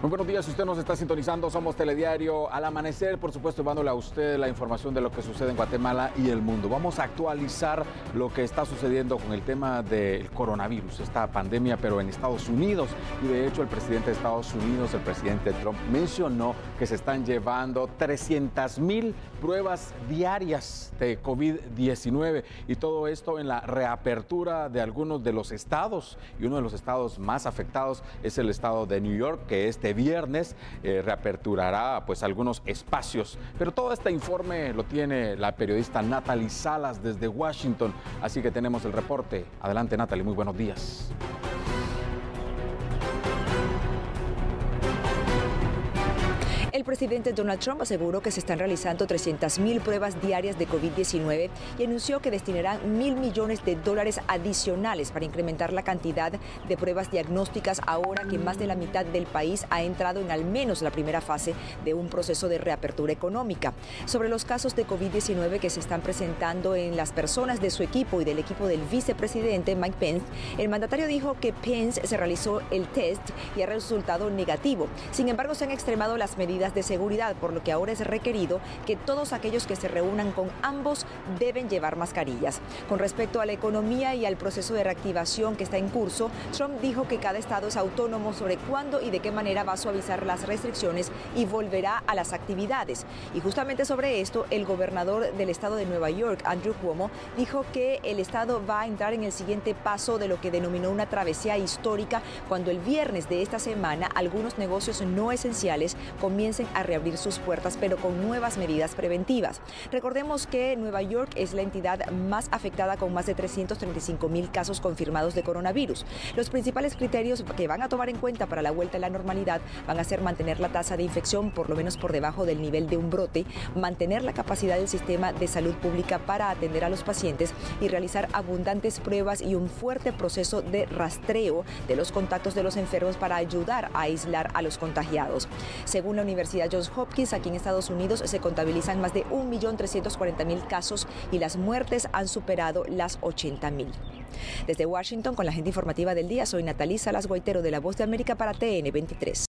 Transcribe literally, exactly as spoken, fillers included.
Muy buenos días, si usted nos está sintonizando, somos Telediario al Amanecer, por supuesto, llevándole a usted la información de lo que sucede en Guatemala y el mundo. Vamos a actualizar lo que está sucediendo con el tema del coronavirus, esta pandemia, pero en Estados Unidos. Y de hecho, el presidente de Estados Unidos, el presidente Trump, mencionó que se están llevando trescientas mil pruebas diarias de COVID diecinueve. Y todo esto en la reapertura de algunos de los estados. Y uno de los estados más afectados es el estado de New York, que este viernes eh, reaperturará pues algunos espacios. Pero todo este informe lo tiene la periodista Natalie Salas desde Washington, así que tenemos el reporte. Adelante, Natalie, muy buenos días. El presidente Donald Trump aseguró que se están realizando trescientas mil pruebas diarias de COVID diecinueve y anunció que destinarán mil millones de dólares adicionales para incrementar la cantidad de pruebas diagnósticas ahora que más de la mitad del país ha entrado en al menos la primera fase de un proceso de reapertura económica. Sobre los casos de COVID diecinueve que se están presentando en las personas de su equipo y del equipo del vicepresidente Mike Pence, el mandatario dijo que Pence se realizó el test y ha resultado negativo. Sin embargo, se han extremado las medidas de seguridad, por lo que ahora es requerido que todos aquellos que se reúnan con ambos deben llevar mascarillas. Con respecto a la economía y al proceso de reactivación que está en curso, Trump dijo que cada estado es autónomo sobre cuándo y de qué manera va a suavizar las restricciones y volverá a las actividades. Y justamente sobre esto, el gobernador del estado de Nueva York, Andrew Cuomo, dijo que el estado va a entrar en el siguiente paso de lo que denominó una travesía histórica cuando el viernes de esta semana algunos negocios no esenciales comiencen a reabrir sus puertas, pero con nuevas medidas preventivas. Recordemos que Nueva York es la entidad más afectada con más de trescientos treinta y cinco mil casos confirmados de coronavirus. Los principales criterios que van a tomar en cuenta para la vuelta a la normalidad van a ser mantener la tasa de infección por lo menos por debajo del nivel de un brote, mantener la capacidad del sistema de salud pública para atender a los pacientes y realizar abundantes pruebas y un fuerte proceso de rastreo de los contactos de los enfermos para ayudar a aislar a los contagiados. Según la Universidad Johns Hopkins, aquí en Estados Unidos se contabilizan más de un millón trescientos cuarenta mil casos y las muertes han superado las ochenta mil. Desde Washington, con la agenda informativa del día, soy Natalie Salas Guaitero de La Voz de América para T N veintitrés.